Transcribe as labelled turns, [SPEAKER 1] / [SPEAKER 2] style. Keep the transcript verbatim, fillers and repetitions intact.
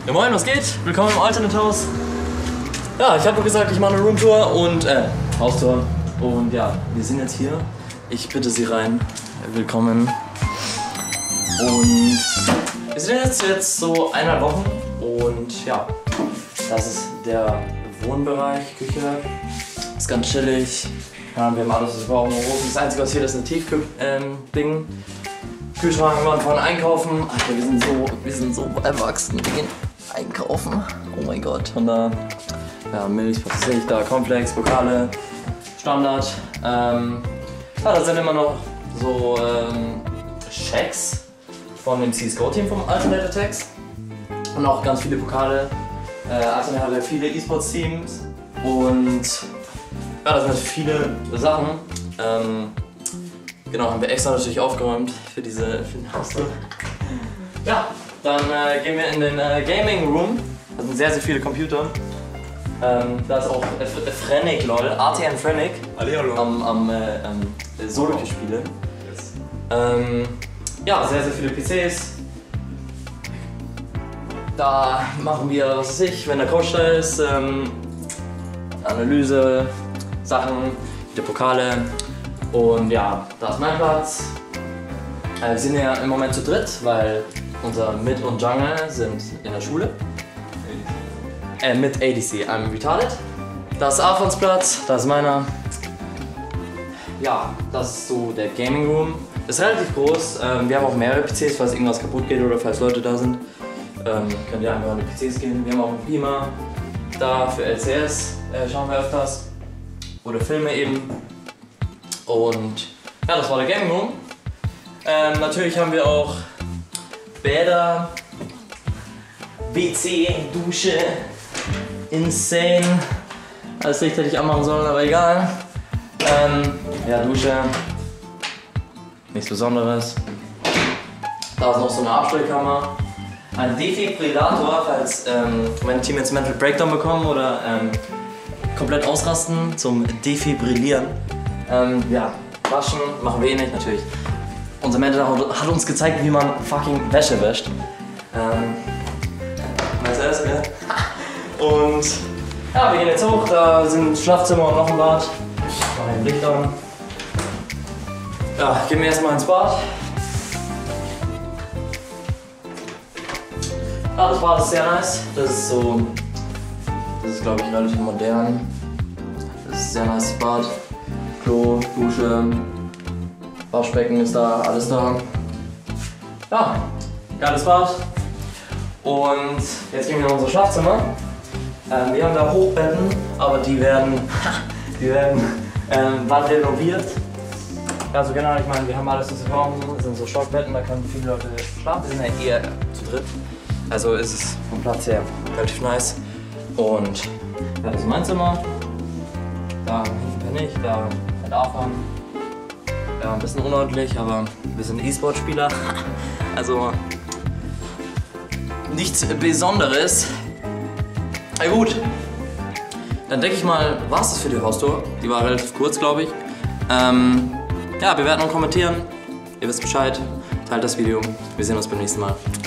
[SPEAKER 1] Ja moin, was geht? Willkommen im Alternate House. Ja, ich habe gesagt, ich mache eine Roomtour und, äh, Haustour. Und ja, wir sind jetzt hier. Ich bitte Sie rein. Willkommen. Und wir sind jetzt, jetzt so eineinhalb Wochen und ja, das ist der Wohnbereich, Küche. Ist ganz chillig. Ja, wir haben alles, was wir brauchen. Das Einzige, was hier ist, ist ein Tiefkühl-Ding. Kühlschrank, wir waren vorhin einkaufen. Alter, wir sind so, wir sind so erwachsen. Wir gehen einkaufen. Oh mein Gott. Und da, ja, Milch, was sehe ich da? Cornflakes, Pokale, Standard. Ähm, ja, da sind immer noch so ähm, Checks von dem C S G O-Team vom Alternate Attacks. Und auch ganz viele Pokale. Äh, Alternate hat ja viele E-Sports-Teams. Und ja, das sind viele Sachen. Ähm, genau, haben wir extra natürlich aufgeräumt für diese für den Haustour. Ja, dann äh, gehen wir in den äh, Gaming Room. Da sind sehr, sehr viele Computer. Ähm, da ist auch äh, Frenic, lol, A T M Frenic am, am äh, ähm, Solo-Spiele. Yes. Ähm, ja, sehr, sehr viele P Cs. Da machen wir, was weiß ich, wenn der Coach da ist, ähm, Analyse, Sachen, die Pokale. Und ja, da ist mein Platz. Äh, wir sind ja im Moment zu dritt, weil unser Mid und Jungle sind in der Schule. Äh, mit A D C, I'm retarded. Da ist Afons Platz, da ist meiner. Ja, das ist so der Gaming Room. Ist relativ groß. Ähm, wir haben auch mehrere P Cs, falls irgendwas kaputt geht oder falls Leute da sind. Ähm, könnt ihr einfach an die P Cs gehen. Wir haben auch einen Beamer da für L C S. Äh, schauen wir öfters. Oder Filme eben. Und ja, das war der Gaming Room. Ähm, natürlich haben wir auch Bäder, W C, Dusche, insane. Alles Licht hätte ich anmachen sollen, aber egal. Ähm, ja, Dusche, nichts Besonderes. Da ist noch so eine Abstellkammer. Ein Defibrillator, falls ähm, meine Team jetzt Mental Breakdown bekommen oder ähm, komplett ausrasten zum Defibrillieren. Ähm, ja, waschen machen wir eh nicht, natürlich. Unser Mentor hat uns gezeigt, wie man fucking Wäsche wäscht. Ähm, weißt du das, gell? Und ja, wir gehen jetzt hoch, da sind ein Schlafzimmer und noch ein Bad. Machen den Licht an. Ja, gehen wir erstmal ins Bad. Ja, das Bad ist sehr nice. Das ist so, das ist glaube ich relativ modern. Das ist ein sehr nice Bad. Klo, Dusche, Waschbecken ist da, alles da. Ja, geiles Bad. Und jetzt gehen wir in unser Schlafzimmer. Ähm, wir haben da Hochbetten, aber die werden, die werden ähm, bald renoviert. Also genau, ich meine, wir haben alles, was wir brauchen. Das sind so Stockbetten, da können viele Leute schlafen. Wir sind ja eher zu dritt. Also ist es vom Platz her relativ nice. Und ja, das ist mein Zimmer. Da bin ich, da mit Afan. Ja, ein bisschen unordentlich, aber wir sind E-Sport-Spieler. Also nichts Besonderes. Na gut, dann denke ich mal, war es das für die Haustour. Die war relativ kurz, glaube ich. Ähm, ja, bewerten und kommentieren. Ihr wisst Bescheid. Teilt das Video. Wir sehen uns beim nächsten Mal.